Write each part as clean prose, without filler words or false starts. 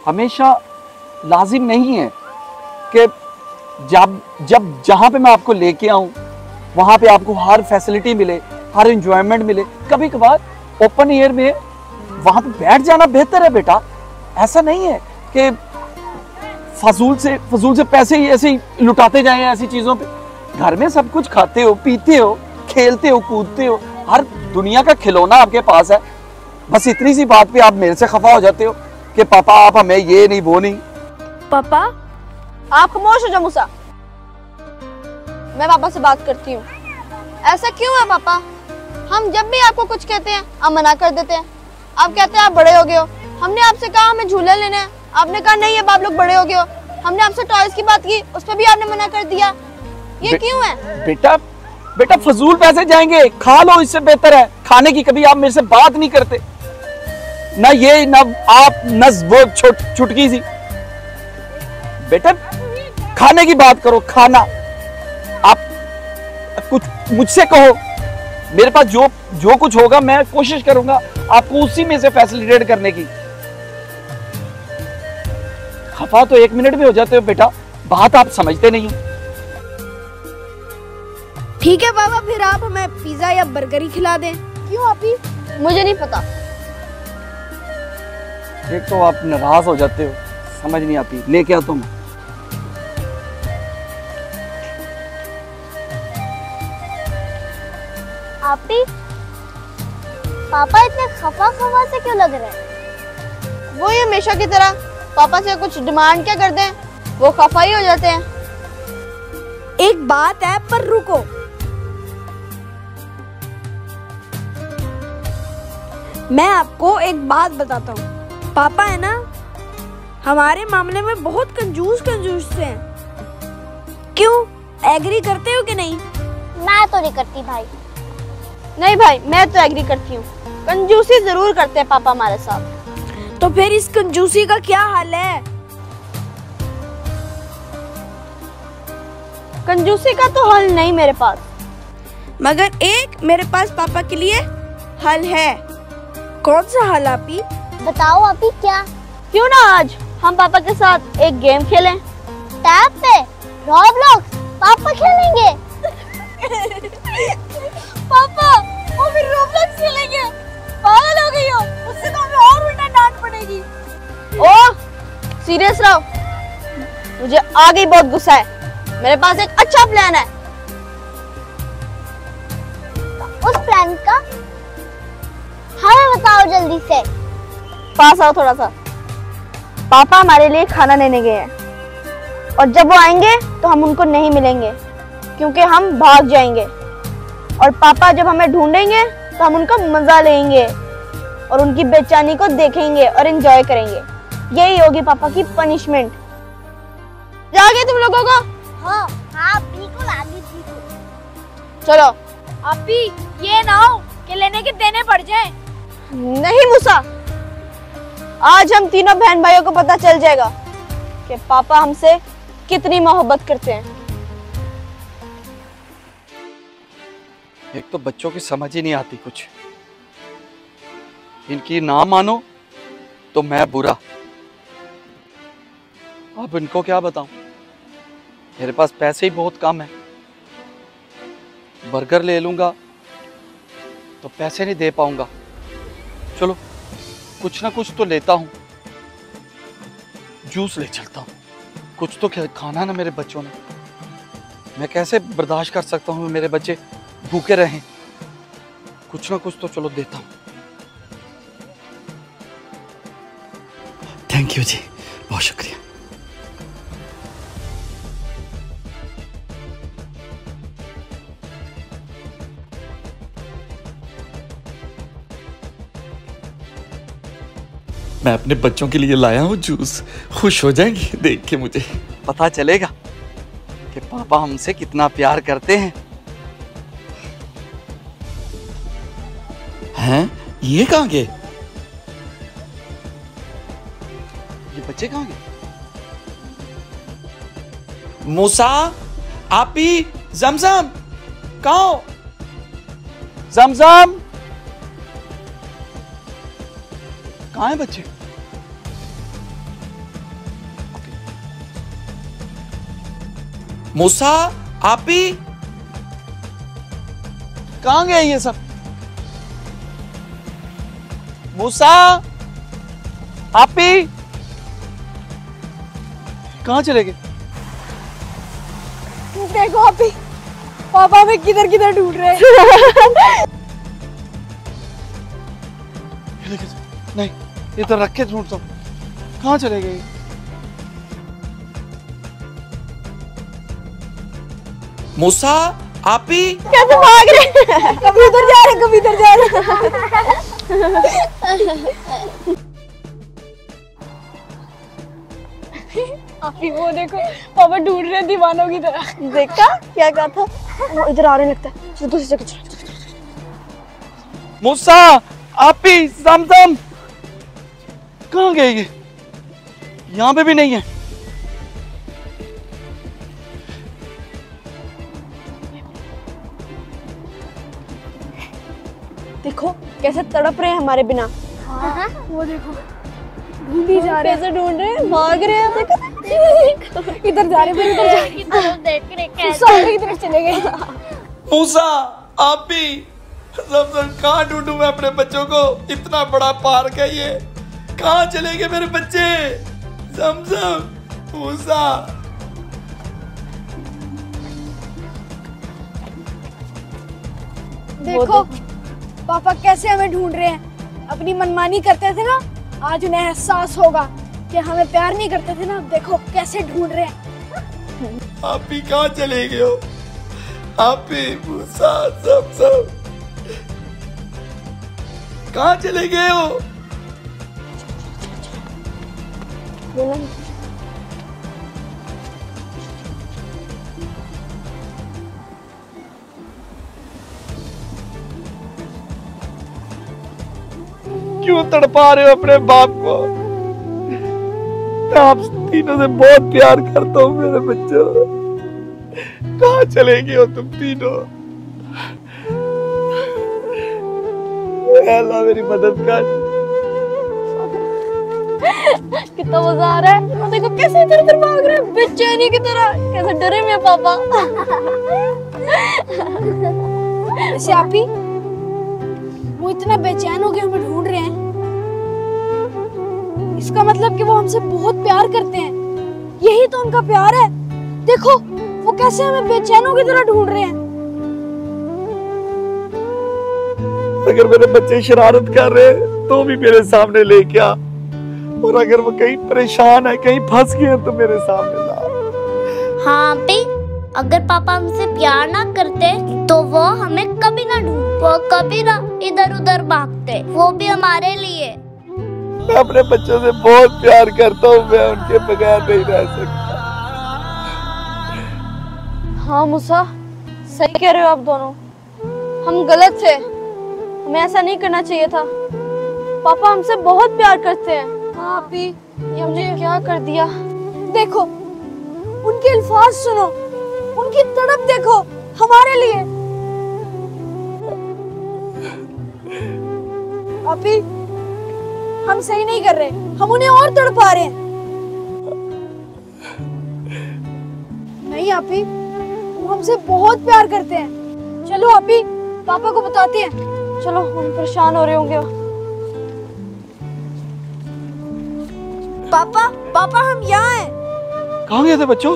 हमेशा लाजिम नहीं है कि जब जब जहाँ पे मैं आपको लेके आऊँ वहाँ पे आपको हर फैसिलिटी मिले, हर इंजॉयमेंट मिले। कभी कभार ओपन एयर में वहाँ पे बैठ जाना बेहतर है बेटा। ऐसा नहीं है कि फजूल से पैसे ही ऐसे ही लुटाते जाएं ऐसी चीज़ों पे। घर में सब कुछ खाते हो, पीते हो, खेलते हो, कूदते हो, हर दुनिया का खिलौना आपके पास है। बस इतनी सी बात पे आप मेरे से खफा हो जाते हो कि पापा आप हमें ये नहीं वो नहीं। पापा आप खामोश हो जाओ मूसा, मैं पापा से बात करती हूँ। ऐसा क्यों है पापा? हम जब भी आपको कुछ कहते हैं आप मना कर देते हैं। आप कहते हैं आप बड़े हो गए हो। हमने आपसे कहा हमें झूले लेने हैं, आपने कहा नहीं अब आप लोग बड़े हो गए हो। हमने आपसे टॉयज की बात की, उस पर भी आपने मना कर दिया। ये क्यों है? बेटा फजूल पैसे जाएंगे, खा लो, इससे बेहतर है। खाने की कभी आप मेरे से बात नहीं करते, ना ये ना आप न वो छुटकी सी। बेटा खाने की बात करो, खाना। आप कुछ मुझसे कहो, मेरे पास जो कुछ होगा मैं कोशिश करूंगा आपको उसी में से फैसिलिटेट करने की। खफा तो 1 मिनट में हो जाते हो बेटा, बात आप समझते नहीं हो। ठीक है पापा, फिर आप हमें पिज्जा या बर्गर ही खिला दें। क्यों आपी? मुझे नहीं पता। एक तो आप नाराज हो जाते हो, समझ नहीं आती। लेके आओ तुम। आपी, पापा इतने खफा से क्यों लग रहे हैं? वो ही हमेशा की तरह पापा से कुछ डिमांड क्या करते हैं, वो खफा ही हो जाते हैं। एक बात है पर रुको, मैं आपको एक बात बताता हूँ। पापा है ना, हमारे मामले में बहुत कंजूस से हैं। क्यों, एग्री करते हो कि नहीं? मैं तो नहीं करती भाई। नहीं भाई, मैं तो एग्री करती हूँ। कंजूसी जरूर करते हैं पापा हमारे साथ। तो फिर इस कंजूसी का क्या हल है? कंजूसी का तो हल नहीं मेरे पास, मगर एक मेरे पास पापा के लिए हल है। कौन सा हल आपी? बताओ आपी क्या? क्यों ना आज हम पापा के साथ एक गेम खेलें? टैब पे रॉब्लॉक्स पापा खेलेंगे। पापा वो भी रॉब्लॉक्स खेलेंगे? पागल हो गई हो, उससे तो हमें और उल्टा डांट पड़ेगी। ओह सीरियस रहो, मुझे आगे बहुत गुस्सा है। मेरे पास एक अच्छा प्लान है। उस प्लान का हमें बताओ जल्दी से। पास आओ थोड़ा सा। पापा हमारे लिए खाना लेने गए हैं और जब वो आएंगे तो हम उनको नहीं मिलेंगे क्योंकि हम भाग जाएंगे। और पापा जब हमें ढूंढेंगे तो हम उनका मजा लेंगे और उनकी बेचैनी को देखेंगे और एंजॉय करेंगे। यही होगी पापा की पनिशमेंट। जागे तुम लोगों को? हाँ हाँ बिल्कुल आगे बिल्कुल। चलो। आपी ये ना हो कि लेने के देने पड़ जाए। नहीं मूसा, आज हम तीनों बहन भाइयों को पता चल जाएगा कि पापा हमसे कितनी मोहब्बत करते हैं। एक तो बच्चों की समझ ही नहीं आती कुछ। इनकी ना मानो तो मैं बुरा। अब इनको क्या बताऊं, मेरे पास पैसे ही बहुत कम है। बर्गर ले लूंगा तो पैसे नहीं दे पाऊंगा। चलो कुछ ना कुछ तो लेता हूं, जूस ले चलता हूं। कुछ तो खाना ना मेरे बच्चों ने। मैं कैसे बर्दाश्त कर सकता हूं मेरे बच्चे भूखे रहें। कुछ ना कुछ तो चलो देता हूं। थैंक यू जी, बहुत शुक्रिया। मैं अपने बच्चों के लिए लाया हूँ जूस, खुश हो जाएंगे देख के। मुझे पता चलेगा कि पापा हमसे कितना प्यार करते हैं। हैं? ये कहाँ गए? ये बच्चे कहाँ गए? मूसा, आपी, जमजम, कहाँ हो? जमजम कहाँ है बच्चे? मूसा, आपी, कहाँ गए ये सब? मूसा, आपी, कहाँ चले गए? देखो आपी, पापा में किधर किधर ढूंढ रहे हैं। नहीं, ये तो रख के ढूंढता हूँ। कहाँ चले गए? मूसा, आपी, कैसे भाग रहे हैं? कभी उधर जा रहे, कभी इधर जा रहे। आपी वो देखो, पापा ढूंढ रहे हैं दीवानों की तरह। देखा क्या कहा था? वो इधर आ रहे लगता है। चलो दूसरी जगह चलो। मूसा, आपी, समसम, कहाँ गए ये? यहाँ पे भी नहीं है। देखो कैसे तड़प रहे हैं हमारे बिना। वो देखो, ढूंढ ही जा रहे हैं। कैसे ढूंढ रहे हैं, भाग रहे हैं। देखो इधर जा रहे हैं, इधर जा रहे की तरफ देख रहे हैं। सारे की तरफ चले गए। मूसा, आपी, समसम, कहाँ ढूंढूं मैं अपने बच्चों को? इतना बड़ा पार्क है ये, कहाँ चले गए मेरे बच्चे? समसम, मूसा। देखो पापा कैसे हमें ढूंढ रहे हैं। अपनी मनमानी करते थे ना, आज उन्हें एहसास होगा कि हमें प्यार नहीं करते थे ना। देखो कैसे ढूंढ रहे हैं। आपी कहाँ चले गए हो? आपी, मूसा, समसम, कहाँ चले गए हो? क्यों तड़पा रहे हो अपने बाप को? मैं आप तीनों से बहुत प्यार करता हूँ मेरे बच्चों। कहाँ चले गए हो तुम तीनों? अल्लाह मेरी मदद कर। कितना मजा आ रहा है। देखो कैसे इधर उधर भाग रहे हैं बेचैनी की तरह। कैसे डरे मेरे पापा। वैसे आपी, वो इतना बेचैन हो गए हमें ढूंढ रहे हैं, इसका मतलब कि वो हमसे बहुत प्यार करते हैं। यही तो उनका प्यार है। देखो वो कैसे हमें बेचैनों की तरह ढूंढ रहे हैं। अगर मेरे बच्चे शरारत कर रहे हैं तो भी मेरे सामने लेके आ, और अगर वो कहीं परेशान है, कहीं फंस गए तो मेरे सामने ला। हाँ पे, अगर पापा हमसे प्यार ना करते तो वो हमें कभी ना ढूंढ, वो कभी ना इधर उधर भागते, वो भी हमारे लिए। मैं अपने बच्चों से बहुत प्यार करता हूँ, मैं उनके बगैर नहीं रह सकता। हाँ मूसा, सही कह रहे हो आप दोनों। हम गलत थे, हमें ऐसा नहीं करना चाहिए था। पापा हमसे बहुत प्यार करते हैं। हाँ आपी, ये हमने क्या कर दिया। देखो उनके अल्फाज सुनो, उनकी तड़प देखो हमारे लिए। आपी, हम सही नहीं कर रहे, हम उन्हें और तड़पा रहे हैं। नहीं आपी, वो हमसे बहुत प्यार करते हैं। चलो आपी, पापा को बताते हैं। चलो, हम परेशान हो रहे होंगे। पापा, पापा हम यहाँ हैं। कहाँ गए थे बच्चों?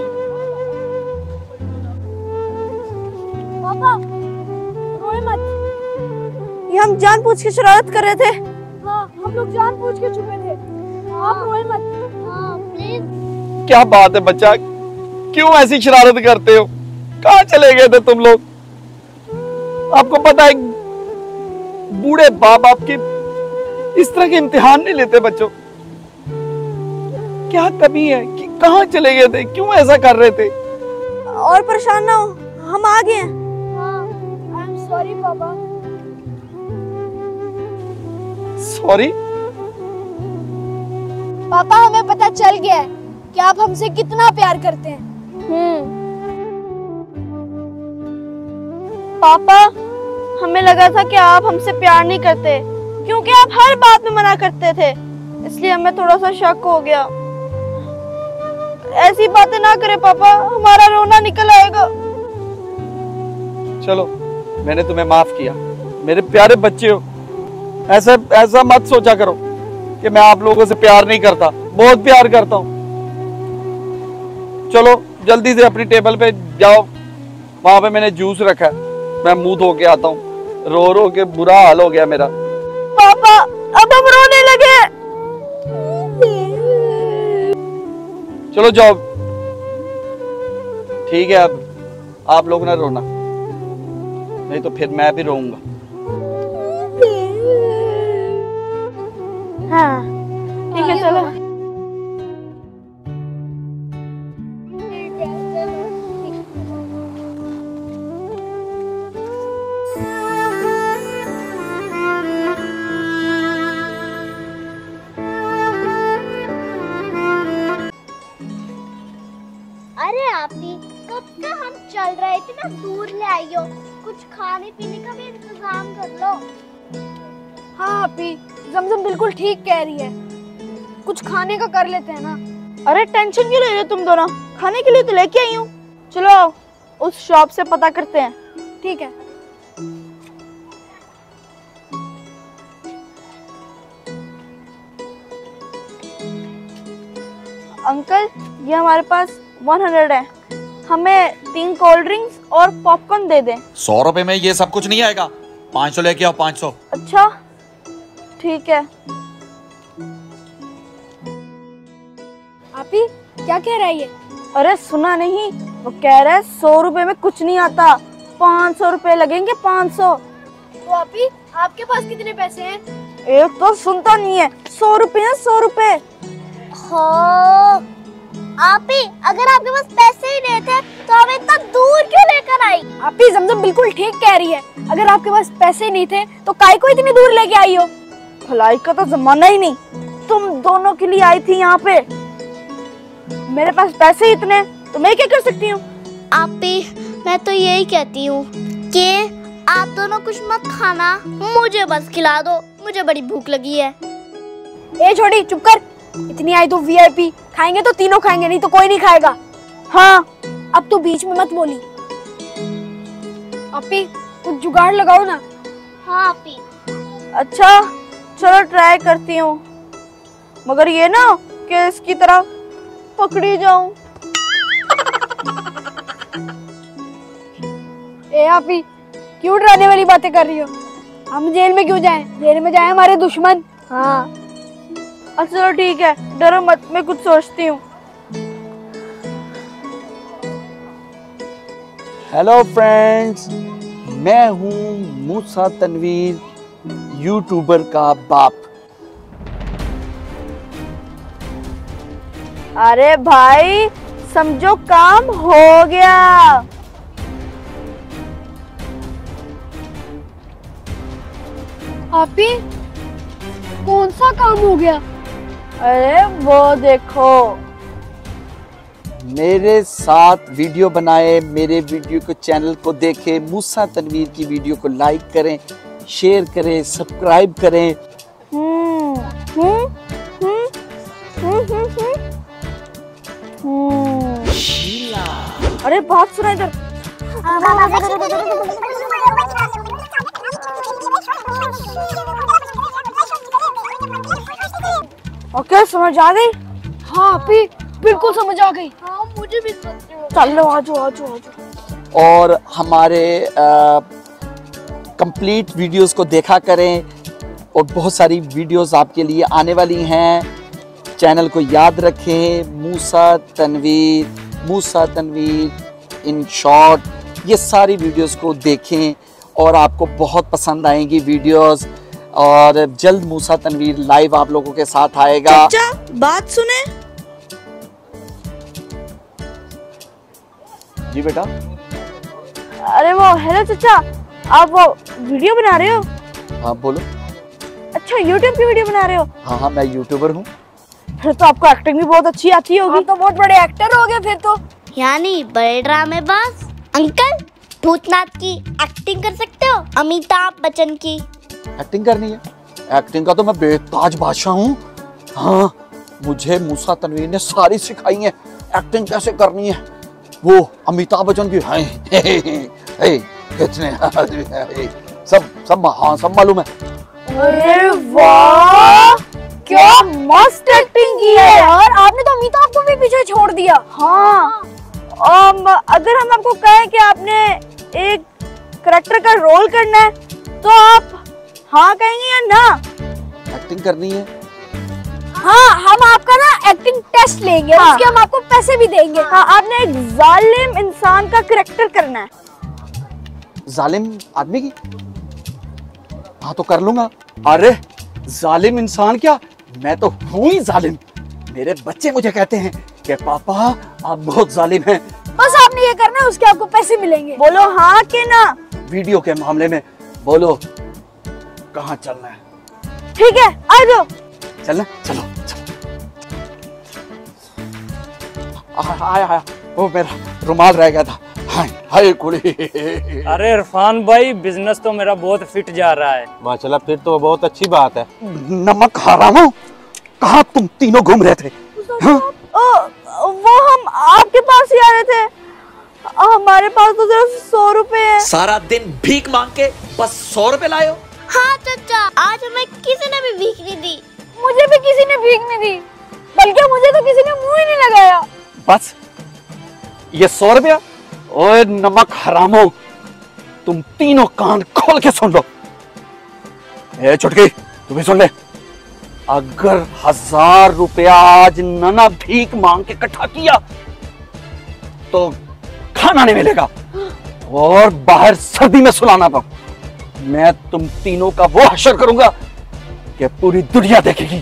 पापा रोए मत। ये हम जानबूझ के शरारत कर रहे थे। हाँ, हम लोग जानबूझ के छुपे थे। आप रोए मत। हाँ प्लीज। क्या बात है बच्चा, क्यों ऐसी शरारत करते हो? कहाँ चले गए थे तुम लोग? आपको पता है बूढ़े बाप आपके इस तरह के इम्तिहान नहीं लेते बच्चों। क्या कमी है कि कहाँ चले गए थे, क्यों ऐसा कर रहे थे? और परेशान ना हो, हम आ गए हैं। आई एम सॉरी पापा। सॉरी? पापा हमें पता चल गया है कि आप हमसे कितना प्यार करते हैं। पापा, हमें लगा था कि आप हमसे प्यार नहीं करते, क्योंकि आप हर बात में मना करते थे, इसलिए हमें थोड़ा सा शक हो गया। ऐसी बातें ना करें पापा, हमारा रोना निकल चलो मैंने तुम्हें माफ किया, मेरे प्यारे बच्चे हो। ऐसा ऐसा मत सोचा करो कि मैं आप लोगों से प्यार नहीं करता, बहुत प्यार करता हूँ। चलो जल्दी से अपनी टेबल पे जाओ, वहां पे मैंने जूस रखा है, मैं मुंह धो के आता हूँ। रो रो के बुरा हाल हो गया मेरा। पापा अब हम रोने लगे। चलो जाओ, ठीक है, अब आप लोग ना रोना, नहीं तो फिर मैं भी रोऊंगा। हाँ ठीक है चलो। अरे आपी, कब से हम चल रहे थे ना, दूर ले आई हो, कुछ खाने पीने का भी इंतजाम कर लो। हाँ आपी, जमजम बिल्कुल ठीक कह रही है, कुछ खाने का कर लेते हैं ना। अरे टेंशन क्यों ले रहे हो तुम दोनों, खाने के लिए तो लेके आई हूँ। चलो उस शॉप से पता करते हैं। ठीक है। अंकल ये हमारे पास 100 है, हमें 3 कोल्ड ड्रिंक्स और पॉपकॉर्न दे दें। 100 रुपए में ये सब कुछ नहीं आएगा, 500 लेके आओ, 500। अच्छा ठीक है। आपी क्या कह रहा है ये? अरे सुना नहीं, वो कह रहा है 100 रुपए में कुछ नहीं आता, 500 रुपए लगेंगे, 500। तो आपी आपके पास कितने पैसे हैं? एक तो सुनता नहीं है, 100 रुपए है, 100 रुपए। हो आपी, अगर आपके पास पैसे ही नहीं थे तो हमें इतना दूर क्यों लेकर आई? आपी जमजम बिल्कुल ठीक कह रही है, अगर आपके पास पैसे नहीं थे तो काहे को इतनी दूर लेके आई हो? भलाई का तो जमाना ही नहीं, तुम दोनों के लिए आई थी यहाँ पे। मेरे पास पैसे इतने, तो मैं क्या कर सकती हूँ? आपी मैं तो यही कहती हूँ कि आप दोनों कुछ मत खाना, मुझे बस खिला दो, मुझे बड़ी भूख लगी है। ए छोड़ी चुप कर, इतनी आई तो वीआईपी, खाएंगे तो तीनों खाएंगे, नहीं तो कोई नहीं खाएगा। हाँ अब तू बीच में मत बोली। आपी कुछ जुगाड़ लगाओ ना। हाँ आपी। अच्छा चलो ट्राई करती हूँ, मगर ये ना कि इसकी तरह पकड़ी जाऊं। ए आपी क्यों डराने वाली बातें कर रही हो? हम जेल में क्यों जाएं? जेल में जाएं हमारे दुश्मन। हाँ अच्छा चलो ठीक है, डरो मत, मैं कुछ सोचती हूँ। हेलो फ्रेंड्स, मैं हूँ मूसा तनवीर, यूट्यूबर का बाप। अरे भाई समझो काम हो गया। आपी कौन सा काम हो गया? अरे वो देखो, मेरे साथ वीडियो बनाए, मेरे वीडियो को चैनल को देखे, मूसा तनवीर की वीडियो को लाइक करें, शेयर करें, सब्सक्राइब करें। अरे बात सुना इधर। ओके समझ आ गई? हाँ आपी बिल्कुल समझ आ गई। हाँ मुझे भी चलो आजो आजो आजो। और हमारे कंप्लीट वीडियोस को देखा करें, और बहुत सारी वीडियोस आपके लिए आने वाली हैं। चैनल को याद रखें, मूसा तनवीर इन शॉर्ट, ये सारी वीडियोस को देखें और आपको बहुत पसंद आएंगी वीडियोस। और जल्द मूसा तनवीर लाइव आप लोगों के साथ आएगा। चाचा बात सुने। जी बेटा। अरे वो हेलो चाचा, आप वो वीडियो बना रहे हो? हाँ बोलो। अच्छा यूट्यूब की वीडियो बना रहे हो? हाँ हाँ मैं यूट्यूबर हूँ। फिर तो आपको एक्टिंग भी बहुत अच्छी आती होगी। तो बहुत बड़े एक्टर हो गए फिर तो। यानी बड़े ड्रामेबाज। अंकल भूतनाथ की एक्टिंग कर सकते हो, अमिताभ बच्चन की। एक्टिंग करनी है? एक्टिंग का तो मैं बेताज बादशाह हूँ। हाँ मुझे मूसा तनवीर ने सारी सिखाई है एक्टिंग कैसे करनी है, वो अमिताभ बच्चन की। कितने आदमी हैं ये? सब हाँ सब मालूम है। अरे वाह, क्या मस्त एक्टिंग की है यार। आपने तो अमिताभ को भी पीछे छोड़ दिया। हाँ, अगर हम आपको कहें कि आपने एक करैक्टर का रोल करना है तो आप हाँ कहेंगे या ना? एक्टिंग करनी है। हाँ, हम आपका ना एक्टिंग टेस्ट लेंगे। हाँ। उसके हम आपको पैसे भी देंगे। हाँ, आपने एक जालिम इंसान का करैक्टर करना है। जालिम आदमी की? हाँ तो कर लूंगा। अरे जालिम इंसान क्या, मैं तो हूं ही जालिम। मेरे बच्चे मुझे कहते हैं कि पापा आप बहुत जालिम हैं। बस आपने ये करना है, उसके आपको पैसे मिलेंगे। बोलो हाँ कि ना? वीडियो के मामले में बोलो कहाँ चलना है? ठीक है, आ जाओ। चलना, चलो आया वो मेरा रुमाल रह गया था। हाय हाय कुड़ी। अरे इरफान भाई, बिजनेस तो मेरा बहुत फिट जा रहा है। माशाल्लाह, फिर तो बहुत अच्छी बात है। नमक हरामों, कहाँ तुम तीनों घूम रहे थे? हाँ? वो हम आपके पास ही आ रहे थे। हमारे पास तो सिर्फ 100 रुपए है। सारा दिन भीख मांग के बस 100 रुपए लाए हो? हाँ चाचा, आज हमें किसी ने भी भीख नहीं दी। मुझे भी किसी ने भीख नहीं दी, बल्कि मुझे तो किसी ने मुंह ही नहीं लगाया। बस ये 100 रुपया? ओए नमक हरामों, तुम तीनों कान खोल के सुन लो। ए चुटकी, तू भी सुन ले। अगर 1000 रुपया आज नना भीख मांग के इकट्ठा किया तो खाना नहीं मिलेगा और बाहर सर्दी में सुलाना पा। मैं तुम तीनों का वो हशर करूंगा कि पूरी दुनिया देखेगी।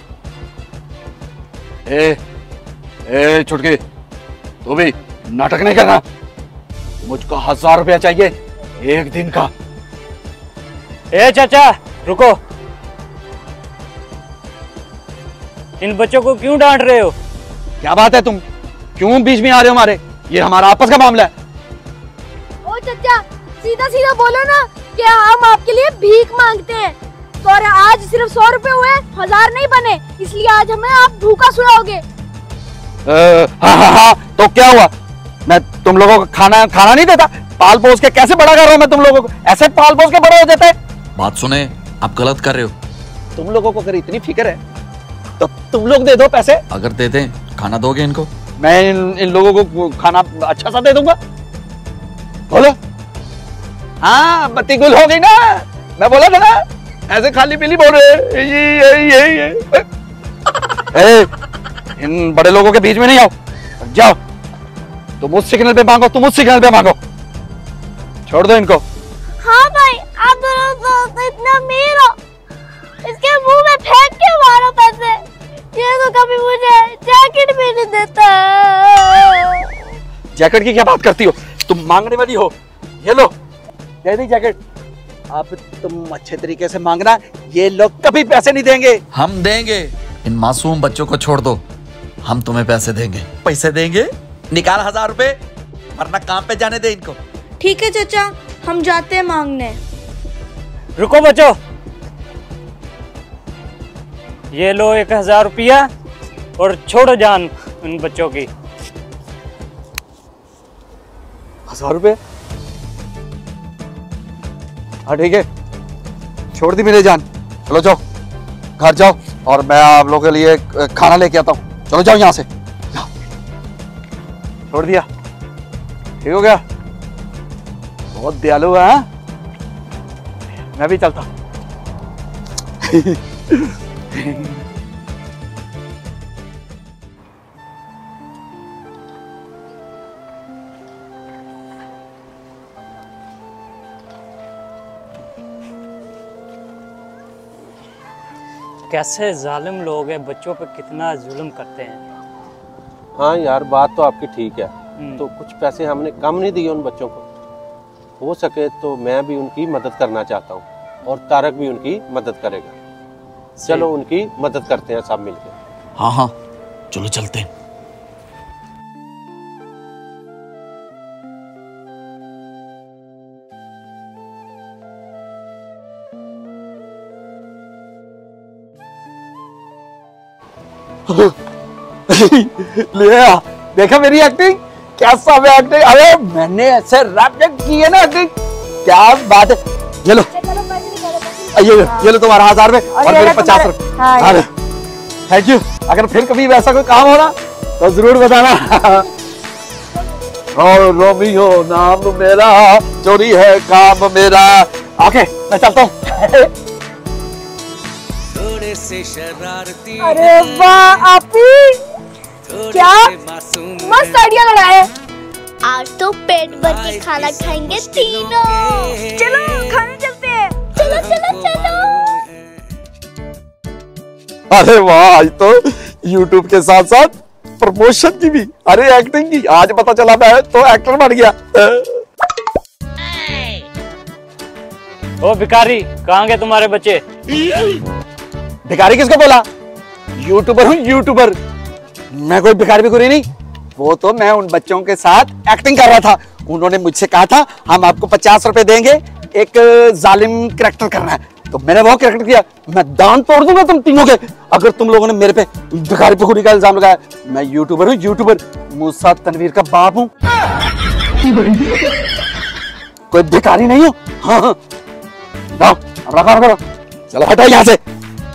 ए चुटकी, तू भी नाटक नहीं करना। मुझको 1000 रुपया चाहिए एक दिन का। ए चाचा रुको, इन बच्चों को क्यों डांट रहे हो? क्या बात है, तुम क्यों बीच में आ रहे हो हमारे? ये हमारा आपस का मामला है। ओ चाचा, सीधा सीधा बोलो ना कि हम आपके लिए भीख मांगते हैं। तो और आज सिर्फ 100 रुपए हुए, 1000 नहीं बने, इसलिए आज हमें आप भूखा सुलाओगे। हाँ, तो क्या हुआ? मैं तुम लोगों को खाना नहीं देता? पाल पोस के कैसे बड़ा कर रहा हूं मैं तुम लोगों को? ऐसे पाल पोस के बड़े हो जाते हैं? बात सुने, आप गलत कर रहे हो। तुम लोगों को अगर इतनी फिक्र है तो तुम लोग दे दो पैसे। अगर दे दें, खाना दोगे इनको? मैं इन लोगों को खाना अच्छा सा दे दूंगा। बोलो। हाँ, बत्ती गुल हो गई ना? मैं बोला था ना, ऐसे खाली पीली बोल रहे। इन बड़े लोगों के बीच में नहीं आओ। जाओ, तुम उस सिग्नल पे मांगो, तुम उस सिग्नल पे मांगो। छोड़ दो इनको। हाँ भाई, आप दोनों तो इतना अमीर हो, इसके मुंह में फेंक के मारो पैसे। ये तो कभी मुझे जैकेट भी नहीं देता। जैकेट की क्या बात करती हो? तुम मांगने वाली हो। ये लो, दे दी जैकेट। अब तुम अच्छे तरीके से मांगना, ये लोग कभी पैसे नहीं देंगे। हम देंगे। इन मासूम बच्चों को छोड़ दो, हम तुम्हें पैसे देंगे। पैसे देंगे? निकाल 1000 रुपए, वरना काम पे जाने दे इनको। ठीक है चाचा, हम जाते हैं मांगने। रुको बच्चों, ये लो 1000 रुपया और छोड़ो जान उन बच्चों की। 1000 रुपए? हाँ ठीक है, छोड़ दी मेरी जान। चलो जाओ, घर जाओ और मैं आप लोगों के लिए खाना लेके आता हूँ। चलो जाओ यहाँ से। जाओ। छोड़ दिया, ठीक हो गया? बहुत दयालु है। मैं भी चलता हूँ। कैसे जालिम लोग हैं, बच्चों पे कितना जुल्म करते हैं। हाँ यार, बात तो आपकी ठीक है। तो कुछ पैसे हमने कम नहीं दिए उन बच्चों को। हो सके तो मैं भी उनकी मदद करना चाहता हूँ और तारक भी उनकी मदद करेगा। चलो उनकी मदद करते हैं सब मिलकर। हाँ हाँ, चलो चलते हैं। ले आ, देखा मेरी एक्टिंग कैसा है एक्टिंग? अरे मैंने ऐसे रैप की है ना एक्टिंग, क्या बात है। ये लो ये लो तुम्हारा 1000 रुपए और मेरे 50 रुपए। Thank you. अगर फिर कभी वैसा कोई काम हो ना तो जरूर बताना। और रोमियो नाम मेरा, चोरी है काम मेरा। ओके मैं चलता हूँ। अरे वाह आपी, क्या मस्त आइडिया लगा है। आज तो पेट भर के खाना खाएंगे तीनों। चलो खाने चलते हैं। चलो चलो चलो। अरे वाह, आज तो यूट्यूब के साथ साथ प्रमोशन की भी, अरे एक्टिंग की। आज पता चला मैं तो एक्टर बन गया। ओ भिखारी, कहाँ गए तुम्हारे बच्चे? भिखारी किसको बोला? यूट्यूबर हूँ यूट्यूबर। मैं कोई भिखारी भिखारी नहीं। वो तो मैं उन बच्चों के साथ एक्टिंग कर रहा था। उन्होंने मुझसे कहा था हम आपको 50 रुपए देंगे, एक जालिम कैरेक्टर करना है। तो मैंने वो कैरेक्टर किया। मैं दांत तोड़ दूंगा तुम तीनों के अगर तुम लोगों ने मेरे पे भिखारी भिखारी का इल्जाम लगाया। मैं यूट्यूबर हूँ यूट्यूबर। मूसा तनवीर का बाप हूँ, कोई भिखारी नहीं हूँ। हाँ रखा करो। चलो हटो यहाँ से।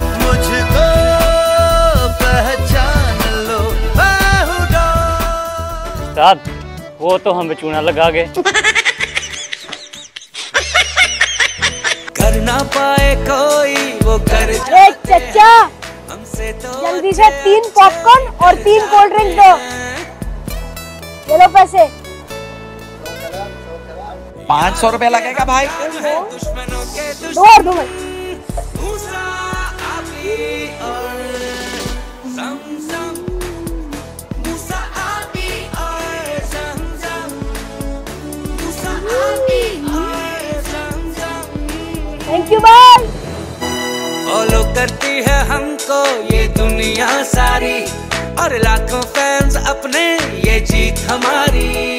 उस्ताद, वो तो हमें चूना लगा गए। कर ना पाए कोई वो कर। अरे चचा, जल्दी से 3 पॉपकॉर्न और 3 कोल्ड ड्रिंक दो। ये लो पैसे। 500 रुपए लगेगा भाई। दो और दो में। Thank you bye. फॉलो करती है हमको ये दुनिया सारी, और लाखों फैंस अपने, ये जीत हमारी।